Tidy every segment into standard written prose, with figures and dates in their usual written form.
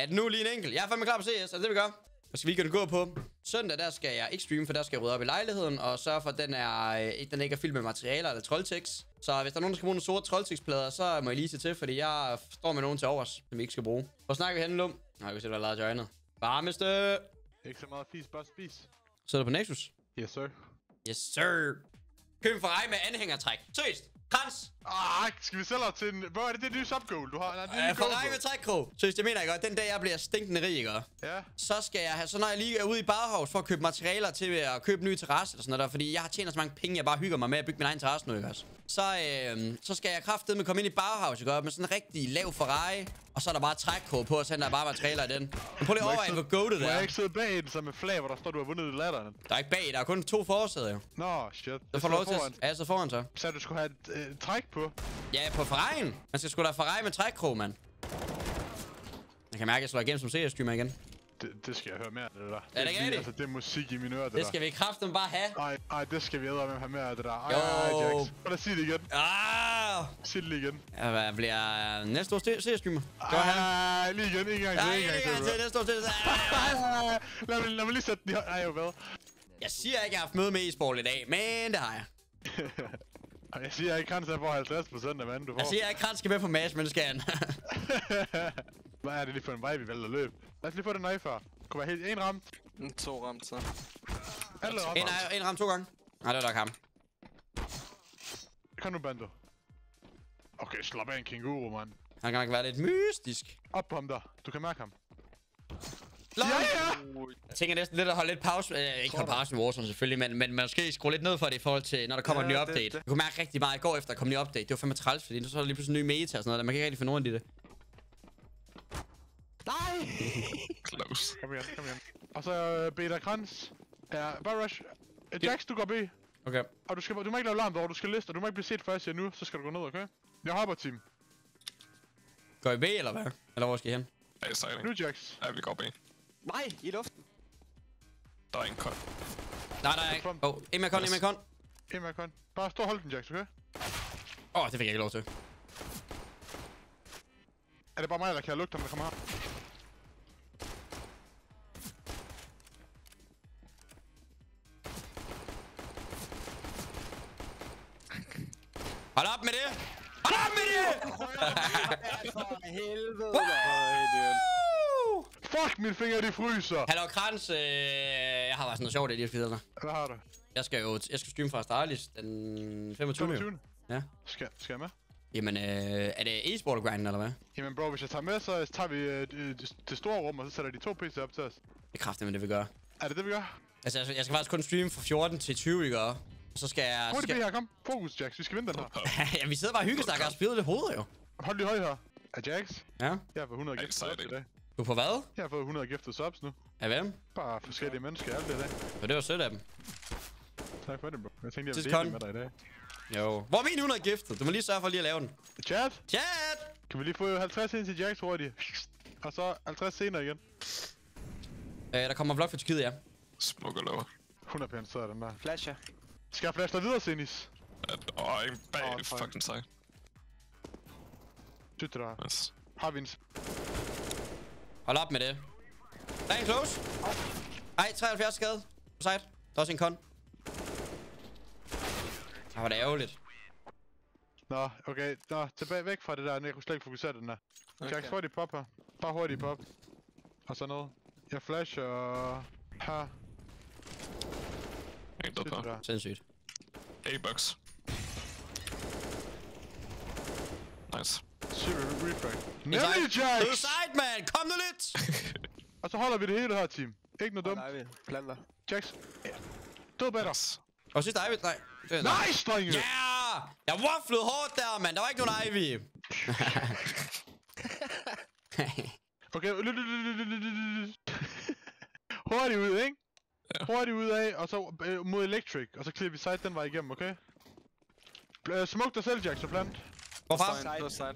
Er det nu lige en enkelt? Jeg er fandme klar på CS, altså det vi gør. Og så vi kan gå på. Søndag, der skal jeg ikke streame, for der skal jeg rydde op i lejligheden. Og sørge for, at den ikke er fyldt med materialer eller troldtekst. Så hvis der er nogen, der skal bruge nogle sorte troldtekstplader, så må jeg lige se til, fordi jeg står med nogen til overs, som vi ikke skal bruge. Hvor snakker vi henne, Lum? Nej, jeg kan se, du har lavet joinet. Varmeste! Ikke så meget fis, bare spis. Så er du på Nexus? Yes, sir. Yes, sir. Køb en Ferrari med anhængertræk. Seriøst. Krans. Skal vi sælge til en... Hvor er det nye subgoal, du har? Nej, det er Ferrari med trækkrog. Seriøst, det mener jeg godt. Den dag, jeg bliver stinkende rig, ikke? Ja. Så skal jeg have... Så når jeg lige er ude i Bauhaus for at købe materialer til at købe ny terrasse eller sådan noget der, fordi jeg har tjent så mange penge, jeg bare hygger mig med at bygge min egen terrasse nu, ikke også? Så skal jeg kraftedeme komme ind i Bauhaus, ikke? Med sådan en rigtig lav Ferrari. Og så er der bare trækkrog på, og så er der bare materialer i den. Men prøv lige at overveje, hvor goated det er. Må jeg ikke sidde bag den som med flag, hvor der står, du har vundet i ladderen? Der er ikke bag, der er kun 2 forsæder, jo. Nå, shit. Så får lov til at... Ja, så foran så. Så du skulle have et træk på? Ja, på Ferrari'en. Man skal sgu da Ferrari med trækkrog, mand. Jeg kan mærke, at jeg slår igennem som CS-streamer igen. Det skal jeg høre mere af, det der. Er det ikke rigtigt? Altså, det er musik i mine ører, det der. Det skal vi kraften bare have. Ej, det skal vi eddermame have mere af, det der. Ej, Jo. Jax. Prøv at sige det igen. Sig det lige igen. Jeg bliver næste års CS-streamer. Lige igen, en gang til. Næste års CS. Lad mig lige sætte den i... Ej, jo hvad? Jeg siger ikke, at jeg har haft møde med e-sport i dag, men det har jeg. Jeg siger ikke, at jeg får 50% af hvad du får. Jeg siger, at Kran skal med på match, men det skal han. Hvad er det lige for en vej, vi vælger at løbe? Lad os lige få den nøje før. Kunne være helt en ramt. 2 ramt, så. Alle ramt. En ramt 2 gange. Nej, det var nok ham. Kom nu, Bando. Okay, slap af en kænguru, mand. Han kan nok være lidt mystisk. Op på ham der. Du kan mærke ham. Ja! Ja! Jeg tænker næsten lidt at holde lidt pause. Ikke holde pause med Warzone selvfølgelig, men måske skrue lidt ned for det i forhold til, når der kommer en ny update. Jeg kunne mærke rigtig meget i går efter, der kom en ny update. Det var fandme træls, fordi så er der lige pludselig en ny meta og sådan noget. Man kan ikke rigtig finde ordentligt i det. Nej! Close. Kom igen. Og så Beta Krans. Ja, bare rush. Jax, du går B. Okay. Og du må ikke lave larm derovre, du skal liste, og du må ikke blive set først nu, så skal du gå ned, okay? Jeg hopper, team. Går I B, eller hvad? Eller hvor skal I hen? Ja, sejling. Nu, Jax. Ja, vi går B. Nej, i luften. Der er en kon. Nej, der er ikke. En med kon. Bare stå og hold den, Jax, okay? Det fik jeg ikke lov til. Er det bare mig, der kan lugte ham, der kommer her? Hold op med det! Hold op med det! For helvede. Fuck, mine fingre, de fryser! Hallo, Krans. Jeg har bare sådan noget sjovt i de her skiderne. Hvad har du? Jeg skal streame fra Astralis den 25. Ja. Skal jeg med? Jamen, er det e-sport grinden, eller hvad? Jamen bro, hvis jeg tager med, så tager vi det store rum, og så sætter de 2 PC op til os. Det er kraftigt med det, vi gør. Er det det, vi gør? Altså, jeg skal faktisk kun streame fra 14 til 20, ikke? Og så skal jeg... Hvor er det her? Kom. Fokus, Jax. Vi skal vinde den her. Ja, vi sidder bare og hyggesnakker og spiller lidt hoveder, jo. Hold lige højt her. Er Jax? Ja. Jeg har fået 100 gifted subs i dag. Du er på hvad? Jeg har fået 100 gifted subs nu. Af hvem? Bare forskellige mennesker alt det i dag. Og det var sødt af dem. Tak for det, bro. Jeg tænkte, jeg ville dele med dig i dag. Jo. Hvor er min 100 giftet? Du må lige sørge for lige at lave den. Chat! Chat! Kan vi lige få 50 ind til Jax hurtigt? Og så 50 senere igen. Der kommer vlog fra Tyrkiet, ja. Smukker lover. 100 pænt, så er den der. Flasher. Skal jeg flashe dig videre, Senis? En bag fucking side. Dyt det der. Yes. Har vi en... Hold op med det. Der er en close. Ej, 73 skade. På side. Der er også en con. Hvor det ærgerligt. Nå, okay. Nå, tilbage væk fra det der. Jeg kunne slet ikke fokusere den der. Okay. Jax, hurtigt pop her. Bare hurtigt pop. Og så noget. Jeg flasher... Her. En død på. Sindssygt. A-box. Nice. Super refrag. Nemlig, Jax! To side, man! Kom nu lidt! Og så holder vi det hele her, team. Ikke noget dumt. Nej, vi planter. Jax. Død bag dig. Og sidste Ivy, nej. Nice, drenge! Ja! Jeg wafflede hårdt der, mand. Der var ikke nogen Ivy. Okay, hurtigt ud, ikke? Ja. Hurtigt ud af, og så mod electric, og så clear vi side den vej igennem, okay? Smuk dig selv, Jax, og plant. Hvorfor? Side.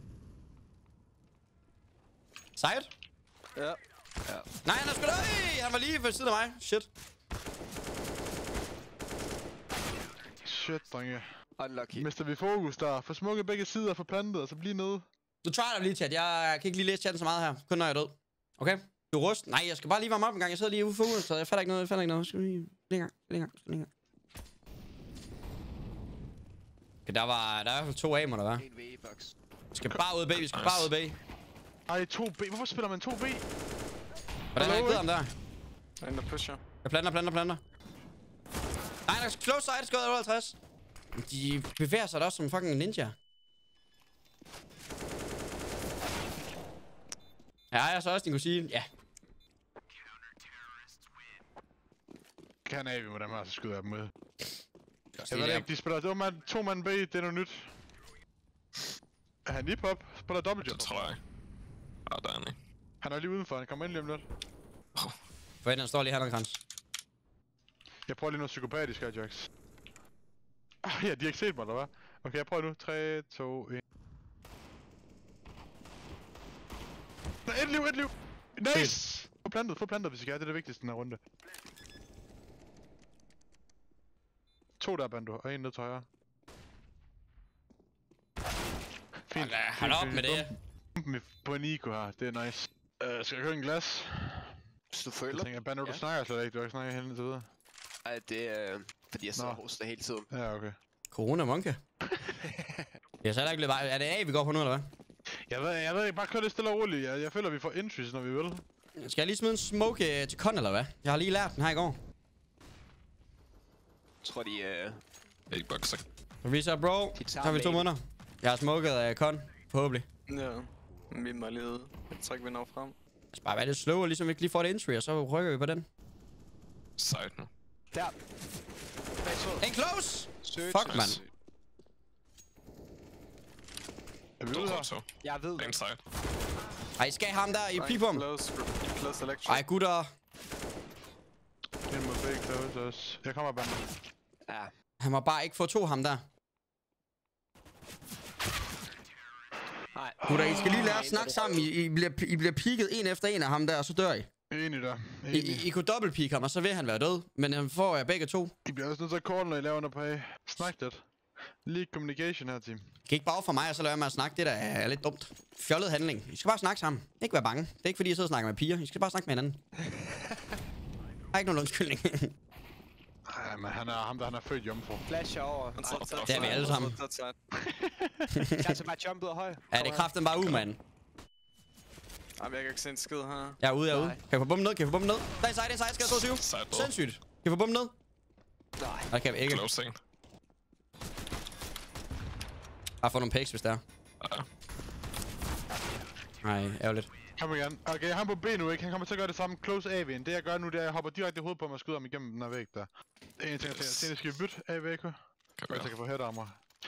Side? Ja. Nej, han er sgu da. Han var lige ved siden af mig. Shit. Shit, drenge. Unlucky. Mister vi fokus der. Få smukke begge sider, få plantet, og så blive nede. Du try dig lige, chat. Jeg kan ikke lige læse chatten så meget her. Kun når jeg er død. Okay. Du rust. Nej, jeg skal bare lige varme op en gang. Jeg sidder lige ude for ude, så jeg fatter ikke noget. Skal vi lige længere. Okay, der er i hvert fald 2 A'er, der var. En V-box. Vi skal bare ud B. Ej, 2B. Hvorfor spiller man 2B? Hvordan har jeg givet ham der? En der pusher. Jeg planter. Nej, der er close side, skød 58. De bevæger sig da også som fucking ninja. Ja, jeg så også din kusine. Ja. Kan AV med dem her, så skyder jeg dem ud. Jeg ved ikke, de spiller 2 mand B, det er noget nyt. Er han lige pop? Spiller dobbeltjump? Det tror jeg. Ja, der er han ikke. Han er lige udenfor, han kommer ind lige om lidt. For den står lige her, krans. Jeg prøver lige noget psykopatisk her, Jax. Ja, de har ikke set mig, eller hvad? Okay, jeg prøver nu. 3, 2, 1. Et liv! Nice! Få plantet, hvis I kan. Det er det vigtigste den her runde. 2 der, Bando, og 1 ned til højre. Fint. Hold op med det. Med på Nico her, det er nice. Skal jeg købe en glas? Hvis du Jeg føler. tænker, Bando, du snakker slet ikke. Du har ikke snakket hen til videre. Ej, det er fordi jeg sidder og hoster hele tiden. Ja, okay. Corona monke. Jeg så ikke lidt vej. Er det A, vi går på nu, eller hvad? Jeg ved ikke, bare kør det stille og roligt. Jeg føler, vi får entries, når vi vil. Skal jeg lige smide en smoke til Con, eller hvad? Jeg har lige lært den her i går. Jeg tror de A-box. Risa, bro. Så har vi 2 måneder. Jeg har smoket af Con, forhåbentlig. Ja, vi må lige trække vinder frem. Jeg skal bare være lidt slow, ligesom vi ikke lige får et entry, og så rykker vi på den. Side nu. der. En close! Søgt. Fuck, mand. Er vi ude her? Så. Jeg ved En side. Ej, I skal ham der i pipum. Close electric. Ej, gutter. En mod B, close også. Jeg kommer, Bando. Ja. Han må bare ikke få 2 ham der. Nej. Gutter, I skal lige lære at snakke sammen. I bliver peaket en efter en af ham der, og så dør I. Enig der. I kunne dobbelt-peak ham, og så vil han være død. Men han får jeg begge 2. I bliver også nødt til at call, når I laver noget på A. Snak det. Lige communication her, team. I kan ikke bare for mig, og så lade med at snakke. Det der er lidt dumt. Fjollet handling. I skal bare snakke sammen. Ikke være bange. Det er ikke fordi, jeg sidder og snakker med piger. I skal bare snakke med hinanden. Der er ikke nogen undskyldning. Ej, men han er født jomfru. Flash over. Det er vi alle sammen. Jeg er bare jumpet og høj. Ja, det er kraften bare ud, mand. Jamen, jeg kan ikke se en skid her. Jeg er ude. Kan jeg få bomben ned? Der er en side, skal jeg 22. Side door. Sindssygt. Kan jeg få bomben ned? Nej. Nej, kan jeg ikke. Close thing. Bare få nogle picks, hvis der er. Ja. Nej, ærgerligt. Kom igen. Okay, han på B nu, ikke? Han kommer til at gøre det samme close AV'en. Det jeg gør nu, det er, at jeg hopper direkte i hovedet på mig og skyder ham igennem den her væg der. Det er en ting, jeg tænker. Senere skal vi bytte AV, ikke? Kan Jeg kan få headarmer.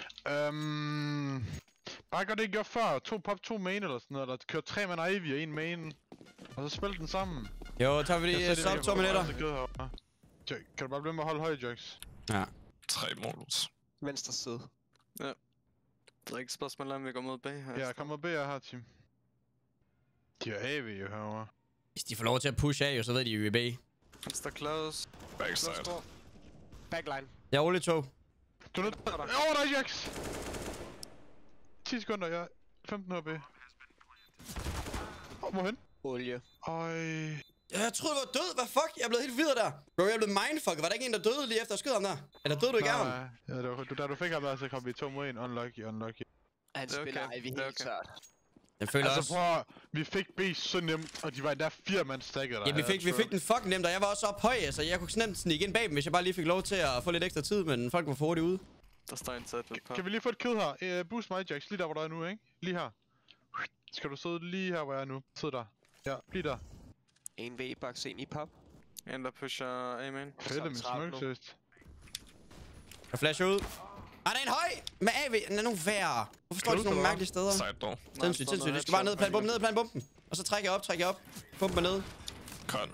Bare gør det, I gjorde før. 2 pop, 2 main eller sådan noget. Eller kør 3 man Ivy og 1 main. Og så spil den sammen. Jo, tager vi lige sub 2 minutter. Kan du bare blive med at holde høj, Jax? Ja. 3 modus. Venstre side. Det er ikke et spørgsmål om, vi går mod bag her. Ja, kom og bede her, team. De har AV jo herovre. Hvis de får lov til at push af, så ved de jo i B. Han står close. Backside. Backline. Jeg er Ole 2. Du er nødt til... Over dig, Jax! 10 sekunder, jeg 15 HP. Hvorhen? Olie. Øj. Jeg troede, du var død. Hvad fuck? Jeg er blevet helt videre der. Bro, jeg er blevet mindfucket. Var der ikke en, der døde lige efter at skyde ham der? Eller døde du ikke af ham? Nej, ja, da du fik ham der, så kom vi 2 mod 1. Unlucky. Han Det er spiller okay. Ivy Det er helt okay. tørt. Jeg føler Altså også... prøv at, vi fik B så nemt, og de var endda 4 mand stacket der. Ja, vi fik den fucking nemt, og jeg var også op høj, så jeg kunne nemt snige ind bag dem, hvis jeg bare lige fik lov til at få lidt ekstra tid, men folk var for hurtigt ude. Der står en tæt på. Kan vi lige få et kill her? Boost mig, Jax, lige der, hvor du er nu, ikke? Lige her. Skal du sidde lige her, hvor jeg er nu? Sid der. Ja, bliv der. En V-box, en i pop. En, der pusher A-main. Fedt, min smøgsøst. Jeg flasher ud. Der er en høj med AV. Den er nu værre. Hvorfor står de sådan nogle mærkelige steder? Side door. Sindssygt. Jeg skal bare ned, plan bomben. Og så trækker jeg op. Bomben er ned. Con.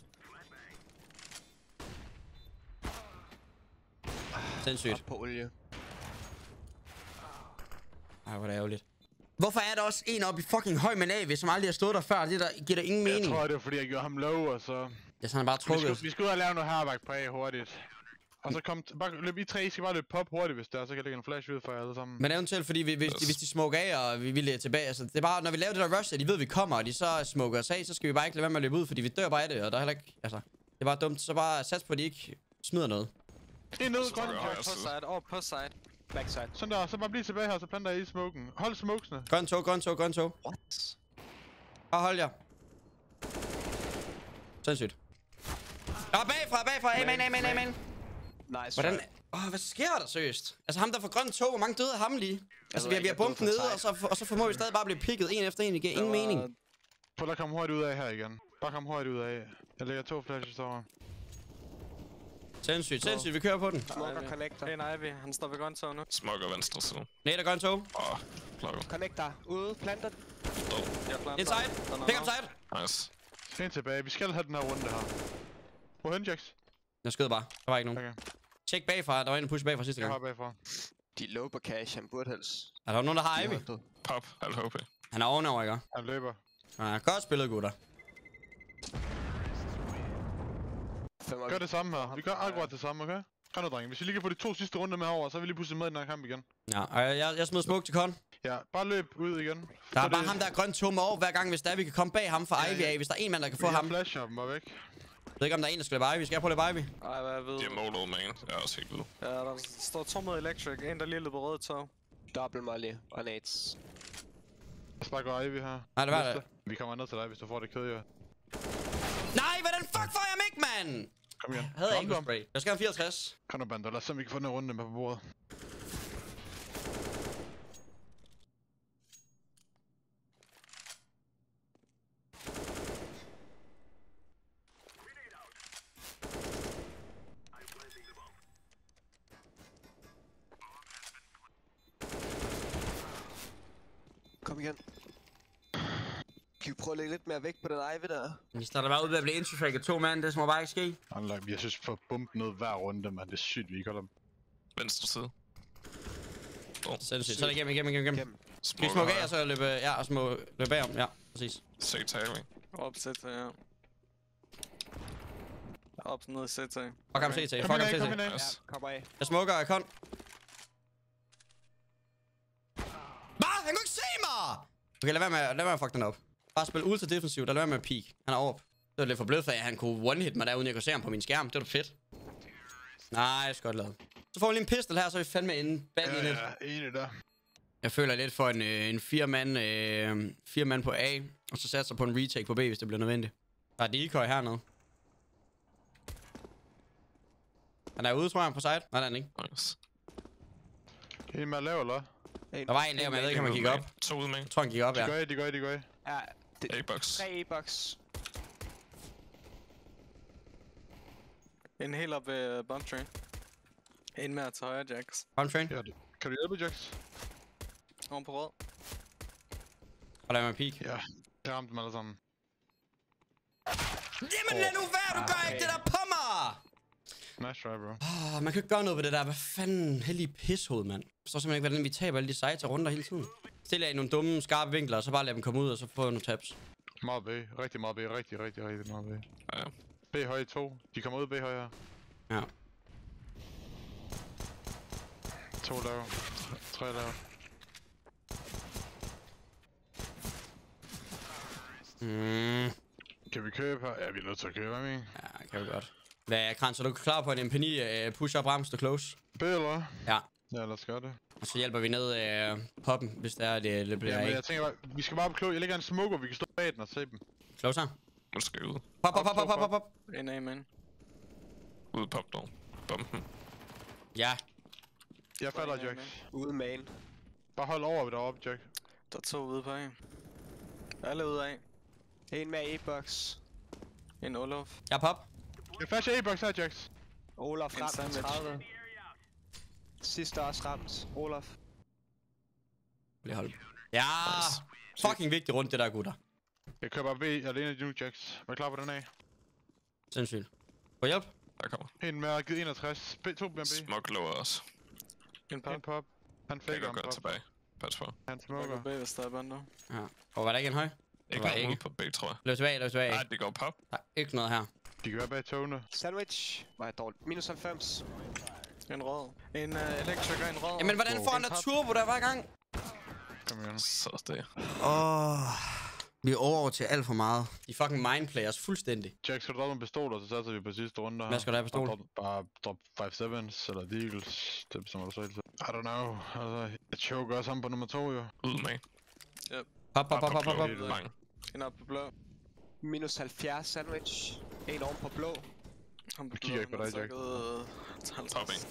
Sindssygt. Op på olie. Ej, hvor er det ærgerligt. Hvorfor er der også en oppe i fucking høj med AV, som aldrig har stået der før? Det der giver der ingen mening. Jeg tror, det er fordi, jeg gjorde ham low, og så... Ja, så han er bare trukket. Vi skal ud og lave noget herværk på A hurtigt. Og så bare løb I 3, I skal bare løbe pop hurtigt, hvis der er, så kan jeg lægge en flash ud for jer alle sammen. Men eventuelt, fordi hvis de smoker af, og vi er tilbage, altså det er bare, når vi laver det der rush, at de ved, at vi kommer, og de så smoker os af, så skal vi bare ikke lade være med at løbe ud, fordi vi dør bare af det, og der er heller ikke, altså, det er bare dumt. Så bare sats på, at de ikke smider noget. Det er nede, grøn. Over på side, over på side. Backside. Sådan der, så bare bliv tilbage her, så planter I smoken. Hold smokesene. Grøn tog. What? Bare hold jer. Sindssygt. Bagfra, amen. Nice. Hvordan? Hvad sker der seriøst? Altså ham der får grønt tog, hvor mange døde af ham lige? Altså vi har bumpet nede, og så formår vi stadig bare at blive picket en efter en. Det giver ingen mening. Prøv at komme hurtigt ud af her igen. Bare kom hurtigt ud af. Jeg lægger 2 flashes over. Sindssygt, vi kører på den. Smoker connector. En Ivy, han står ved grønt tog nu. Smoker venstre side. Nate og grønt tog. Klokke. Connector. Ude. Planter. Jeg planter. Inside. Pick up side. Nice. Ind tilbage. Vi skal have den her runde her. Hvorhen, Jax? Jeg skød bare. Der var ikke nogen. Okay. Tjek bagfra. Der var en push bagfra sidste Jeg gang. har bagfra. De low på cash. Han burde helst. Er der nogen, der har Ivy? Pop. Halv HP. Han er ovenover, ikke? Han løber. Ja, godt spillet, gutter. Gør det samme her. Vi gør akkurat det samme, okay? Kom nu, drenge. Hvis vi lige kan få de 2 sidste runder med over, så er vi lige pludselig med i den her kamp igen. Ja, og jeg smider smoke til Con. Ja, bare løb ud igen. Der er bare ham, der er grønt tog med over hver gang, hvis der er, vi kan komme bag ham fra Ivy af. Hvis der er en mand, der kan få ham. Jeg flasher dem bare væk. Jeg ved ikke, om der er en, der skal løbe Ivy. Skal jeg prøve at løbe Ivy? Ej, hvad jeg ved. De er molo, man. Jeg er også helt ude. Ja, der står 2 med electric. En, der lige løber rød tog. Double molly og nades. Jeg snakker Ivy her. Nej, det var det. Vi kommer ned til dig, hvis du får det kød, jo. Nej, hvordan fuck får jeg mig ikke, mand? Kom igen. Havde jeg Kom, ikke kom. spray. Jeg skal have 54. Kom nu, Bander. Lad os se, om vi kan få den her runde med på bordet. Kom igen. Kan vi prøve at lægge lidt mere vægt på den Ivy der? Vi starter bare ud ved at blive intrafakket 2 mand. Det må bare ikke ske. Jeg synes, for bump ned hver runde, man. Det er sygt, vi ikke holder dem. Venstre side. Sindssygt. Så er det igennem. Skal vi smukke af, og så løbe, og løbe bagom. Ja, præcis. Sig taling. Op CT, ja. Op ned i CT. Fuck ham CT. Fuck Kom ham ind, kom CT. ind. Ja, kom af. Jeg smukker af Con. Han kunne ikke se mig! Okay, lad være med at fuck den op. Bare spil ultra defensivt, lad være med at peek. Han er op. Det var lidt for blødt, for at han kunne one-hit mig der, uden jeg kunne se ham på min skærm. Det var fedt. Nice, godt lavet. Så får vi lige en pistol her, så er vi fandme inde bag i lidt. Ja, enig der. Jeg føler lidt for en 4 mand på A, og så satser på en retake på B, hvis det bliver nødvendigt. Der er decoy hernede. Han er ude, tror jeg, på side. Nej, der er han ikke. Nice. En med at lave, eller? Der var en der, men jeg ved ikke, om han gik op. 2 ude med. Jeg tror, han gik op, ja. De går i. Ja, A-box. 3 A-box. En helt op ved bump train. En mere til højre, Jax. Palm train. Ja, kan du hjælpe, Jax? Oven på rød. Og lad mig peek. Ja, jeg ramte dem alle sammen. Jamen lad nu være, du gør ikke det der på mig! Nice try, bro. Man kan ikke gøre noget ved det der. Hvad fanden heldig pishoved, mand. Jeg forstår simpelthen ikke, hvordan vi taber alle de sides og runder hele tiden. Stille af i nogle dumme, skarpe vinkler, og så bare lade dem komme ud, og så få nogle tabs. Meget B. Rigtig meget B. Rigtig meget B. Ja. B høj 2. De kommer ud B høj her. Ja. 2 lav. 3 lav. Kan vi købe her? Ja, vi er nødt til at købe, hvad mener? Ja, kan vi godt. Hvad er Krans, er du klar på en MP9 push up rammes to close? B eller? Ja. Ja, lad os gøre det. Og så hjælper vi ned poppen, hvis der er det bliver Ja, men ikke. jeg tænker bare, vi skal bare på klog. Jeg lægger en smoker, vi kan stå bag den og se dem. Close her. Nu skal jeg ud. Pop. En A man. Ude pop dog. Bomben. Ja. Jeg falder, Jack. Ude main. Bare hold over deroppe, Jack. Der er 2 ude på A. Alle ude af. En med A-box. En Olof. Jeg er pop. Jeg flasher A-box her, Jax. Olaf En ramt sandwich. 30. Sidste også ramt. Olaf. Lige hold. Ja. Fucking vigtig rundt det der, gutter. Jeg kører bare B alene nu, Jax. Var klar på den af? Sindssygt. Få hjælp. Der kommer. En med at give 61. To med B. Smuk lower også. En pop. En pop. Han Jeg faker kan ham godt pop. tilbage. Pas på. Han Går smoker. B, hvis der er bander. Ja. Og var der ikke en høj? Ikke var nogen ikke. ude på B, tror jeg. Løb tilbage. Nej, det går pop. Der er ikke noget her. De kan være bag togene. Sandwich. Var jeg dårligt. Minus 90. En rød. En electric og en rød. Jamen, hvordan får han der turbo der hver gang? Kom igen. Så det. Vi er over til alt for meget. De fucking mindplayers fuldstændig. Jack, skal du droppe en pistol, og så satser vi på sidste runde her. Hvad skal du have pistol? Bare drop 5-7's eller Deagles. Det bestemmer du selv. I don't know. Altså, jeg choker også ham på nummer 2, jo. Ud med. Pop. Mange. En op på blå. Minus 70 sandwich. En oven på blå. Han på Jeg kigger ikke på dig, Jack. Top en.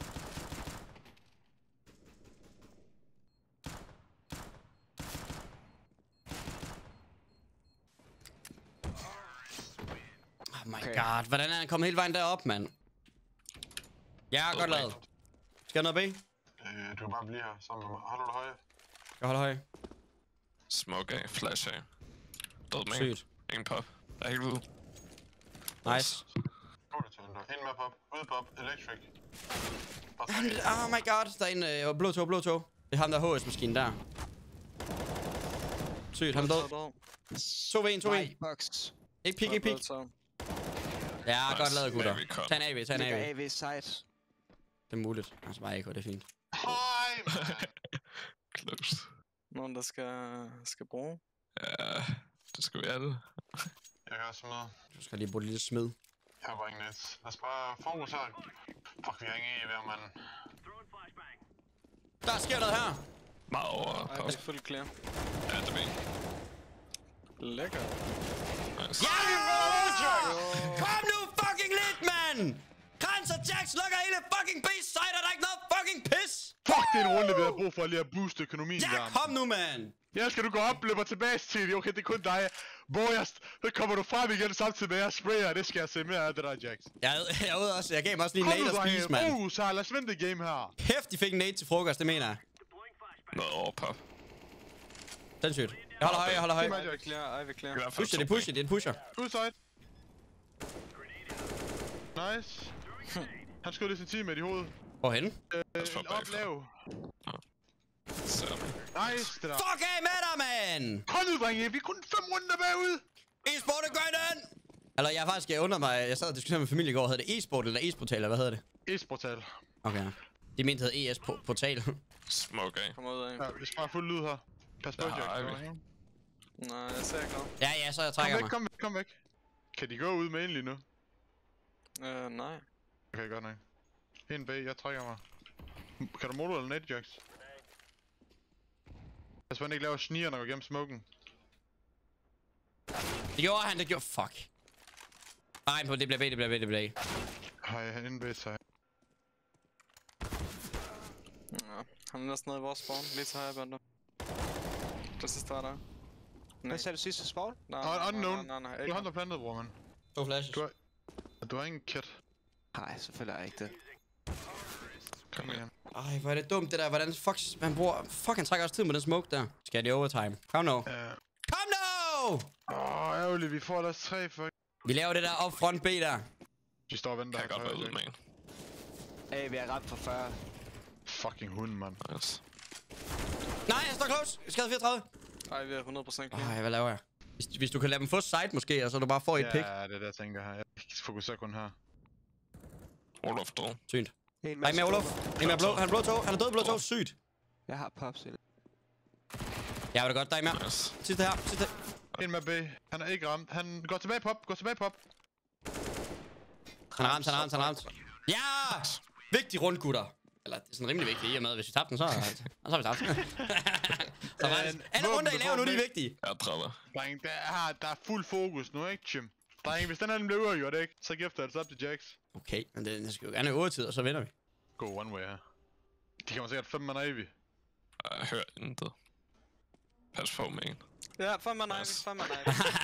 Oh my god, hvordan er han kommet hele vejen derop, mand? Ja, godt lavet. Skal jeg noget B? Du kan bare blive her sammen med mig. Holder du høje? Jeg holder høj. Smoke af. Flash af. Død med. Sygt. Ingen pop. Der er helt ude. Nice. Ind med pop. Ud pop. Electric. Oh my god, der er en blå tog. Det er ham, der er HS-maskinen der. Sygt, han er død. 2v1. Nej, box. Ikke pik. Ja, Nice. godt lavet, gutter. AV cut. Tag en AV. Ligger AV side. Det er muligt. Altså bare ikke, det er fint. Close. Nogen, der skal bruge. Ja, det skal være det. Jeg kan også smide. Du skal lige bruge lidt smid. Jeg har bare ingen net. Lad os bare fokus her. Fuck, vi har ingen hver mand. Der sker noget her. Meget over Ej, pop. det er fuldt clear. Ja, det er ben. Lækker. Nice. Ja! Kom nu fucking lidt, mand! Krans og Jax lukker hele fucking B-side, og der er ikke noget fucking pis! Fuck, det er en runde, vi har brug for lige at booste økonomien Ja, der. kom nu, mand! Ja, skal du gå op, løber tilbage til det. Okay, det er kun dig. Så kommer du frem igen samtidig med, at jeg sprayer. Det skal jeg se mere af det der, Jax. Jeg ude også. Jeg gav mig også lige en Kom nade nu, at spise, mand. drenge. Så lad os vinde det game her. Kæft, de fik en nade til frokost, det mener jeg. Noget over pop. Den sygt. Jeg holder høj. Ej, vi clear. Ej, vi clear. I hvert fald Pusher, det er en pusher. Udside. Nice. Han skød lige sin teammate i hovedet. Hvorhenne? for Op bagfra. lav. Så Nice, det der. Fuck af med dig, mand! Kom nu, drenge. Vi er kun 5 runder bagud. E-sport er grønnen! Eller jeg undrer mig, jeg sad og diskuterede med familie i går, hedder det e-sport eller e-sportal, eller hvad hedder det? E-sportal. Okay. De mente, det hed ES-portal. smoke af. Kom ud af. Ja, vi skal bare fuld lyd her. Pas på, Der har Jack. vi. Nej, jeg ser ikke noget. Ja, så jeg trækker mig. Kom væk. Kan de gå ud med en lige nu? Nej. Okay, godt nok. En B, jeg trækker mig. Kan du molo eller net, Jax? Pas på, han ikke laver sniger, når vi går gennem smoken. Det gjorde han, det gjorde... Fuck. Nej, det bliver A. Hej, han inde B, så. Ja, han er næsten nede i vores spawn. Lige til højre, Bender. Det sidste var der. Hvad sagde du sidste spawn? Nej, Unknown. nej. Du Ikke har der plantet, bror, man. 2 flashes. Du har ingen kit. Nej, selvfølgelig er jeg ikke det. Kom igen. Ej, hvor er det dumt det der. Hvordan fuck man bruger... Fuck, han trækker også tid med den smoke der. Skal det overtime? Kom nu. Kom nu! Ærgerligt, vi får ellers 3 for... Vi laver det der op front B der. De står og venter. Kan godt være ude med en. AV er ramt for 40. Fucking hund, mand. Nice. Nej, jeg står close. Skade 34. Ej, vi er 100% clear. Ej, hvad laver jeg? Hvis du kan lade dem få side måske, og så du bare får et pick. Ja, det er det, jeg tænker her. Jeg fokuserer kun her. Olaf død. Sygt. En Nej, med Olof. En med blå. Han er blå tog. Han er død blå tog. Sygt. Jeg har pops i. Ja, var det godt. Der er mere. Nice. Sidste her. Sidste. En med B. Han er ikke ramt. Han går tilbage pop. Han er ramt. Ja! Vigtig rund, gutter. Eller det er sådan rimelig vigtigt i og med, hvis vi tabte den, så har vi tabt den. Så faktisk, alle runder, I laver nu, de er vigtige. Jeg dræber. Dreng, der er fuld fokus nu, ikke, Jim? Dreng, hvis den her den bliver uafgjort, ikke? Så giver det altså op til Jax. Okay, men det skal jo gerne have overtid, og så vinder vi. Go one way her. De kommer sikkert 5 man Ivy. Jeg hører intet. Pas på med en. Ja, 5 man Nice. 5 man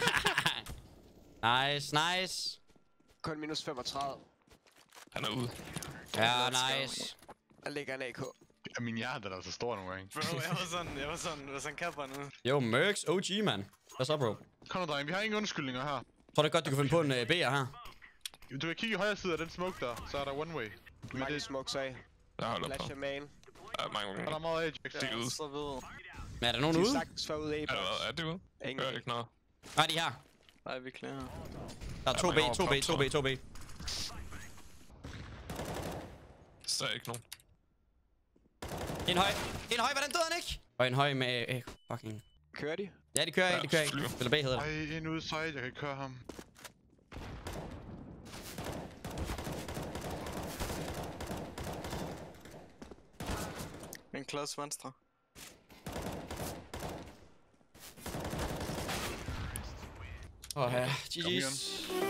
Nice. Kun minus 35. Han er ude. Ja, nice. Der ligger en AK. Ja, min hjerte er altså stor nogle gange. Bro, jeg var sådan kapper nu. Jo, Mercs OG, man. Hvad så, bro? Kom nu, dreng, vi har ingen undskyldninger her. Tror du godt, du kan finde på en B'er her? Du kan kigge i højre side af den smoke der, så er der one way. Men Mange det smokes af. Jeg holder på. Flash af main. Ja, mange. er der meget af, Jax. De er ude. Så ved. Men er der nogen De er ude? sagtens for ude af. Er det ude? Ingen. Hører ikke noget. Nej, de er her. Nej, vi er clear. Der er 2B, 2B, 2B, 2B. Så er ikke nogen. En høj, hvordan døde han ikke? Og en høj med fucking... Kører de? Ja, de kører ikke, flyver. Spiller B hedder det. Ej, en ude side, jeg kan ikke køre ham. En klods venstre. Ja, GG's.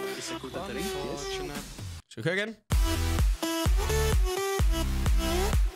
Unfortunate. Skal vi køre igen?